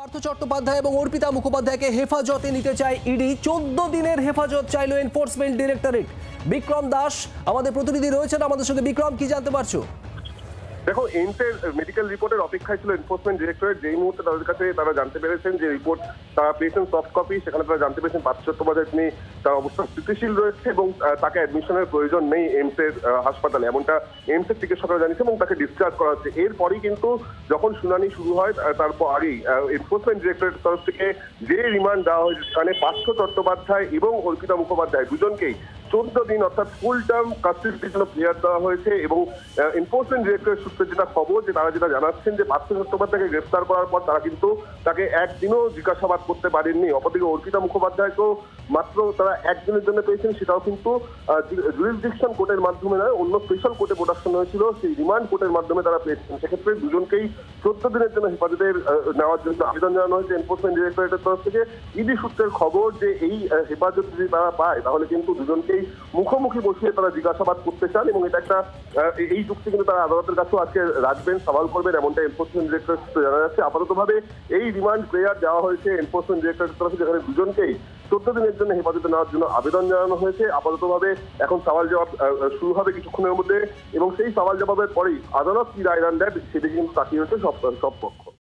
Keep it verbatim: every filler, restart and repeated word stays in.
পার্থ চট্টোপাধ্যায় এবং অর্পিতা মুখোপাধ্যায়কে হেফাজতে নিতে চায় ইডি। চোদ্দ দিনের হেফাজত চাইল এনফোর্সমেন্ট ডিরেক্টরেট। বিক্রম দাস আমাদের প্রতিনিধি রয়েছেন আমাদের সঙ্গে। বিক্রম, কি জানতে পারছো? দেখো, এইমসের মেডিকেল রিপোর্টের অপেক্ষায় ছিল এনফোর্সমেন্ট ডিরেক্টরেট। যেই মুহূর্তে তাদের কাছে তারা জানতে পেরেছেন যে রিপোর্ট তারা পেয়েছেন সফট কপি, সেখানে তারা জানতে পেরেছেন পার্থ চট্টোপাধ্যায় তিনি তার অবস্থা স্থিতিশীল রয়েছে এবং তাকে অ্যাডমিশনের প্রয়োজন নেই এইমসের হাসপাতালে, এমনটা এইমসের চিকিৎসকরা জানিয়েছে এবং তাকে ডিসচার্জ করা হচ্ছে। এরপরই কিন্তু যখন শুনানি শুরু হয় তারপর আগেই এনফোর্সমেন্ট ডিরেক্টরেটের তরফ থেকে যে রিমান্ড দেওয়া হয়েছে সেখানে পার্থ চট্টোপাধ্যায় এবং অর্পিতা মুখোপাধ্যায় দুজনকেই চোদ্দ দিন অর্থাৎ ফুল টার্ম কাস্টডির জন্য ক্লিয়ার দেওয়া হয়েছে। এবং এনফোর্সমেন্ট ডিরেক্টরের সূত্রে যেটা খবর, যে তারা যেটা জানাচ্ছেন যে পার্থ চট্টোপাধ্যায়কে গ্রেফতার করার পর তারা কিন্তু তাকে একদিনও জিজ্ঞাসাবাদ করতে পারেননি। অপরদিকে অর্পিতা মুখোপাধ্যায়কেও মাত্র তারা একদিনের জন্য পেয়েছেন, সেটাও কিন্তু জুরিসডিকশন কোর্টের মাধ্যমে নয়, অন্য স্পেশাল কোর্টে প্রোডাকশন হয়েছিল, সেই রিমান্ড কোর্টের মাধ্যমে তারা পেয়েছেন। সেক্ষেত্রে দুজনকেই চোদ্দ দিনের জন্য হেফাজতে নেওয়ার জন্য আবেদন জানানো হয়েছে এনফোর্সমেন্ট ডিরেক্টরেটের তরফ থেকে। ইডি সূত্রের খবর যে এই হেফাজত যদি তারা পায় তাহলে কিন্তু দুজনকেই মুখোমুখি বসিয়ে তারা জিজ্ঞাসাবাদ করতে চান এবং এটা একটা এই যুক্তি কিন্তু তারা আদালতের কাছেও আজকে রাখবেন, সওয়াল করবেন, এমনটা এনফোর্সমেন্ট ডিরেক্টরের সূত্রে জানা যাচ্ছে। আপাততভাবে এই রিমান্ড প্রেয়ার দেওয়া হয়েছে এনফোর্সমেন্ট ডিরেক্টরের তরফে, যেখানে দুজনকেই চোদ্দ দিনের জন্য হেফাজতে নেওয়ার জন্য আবেদন জানানো হয়েছে। আপাততভাবে এখন সওয়াল জবাব শুরু হবে কিছুক্ষণের মধ্যে এবং সেই সওয়াল জবাবের পরেই আদালত কি রায় দেন সেদিকে কিন্তু তাকিয়ে হচ্ছে সব সব পক্ষ।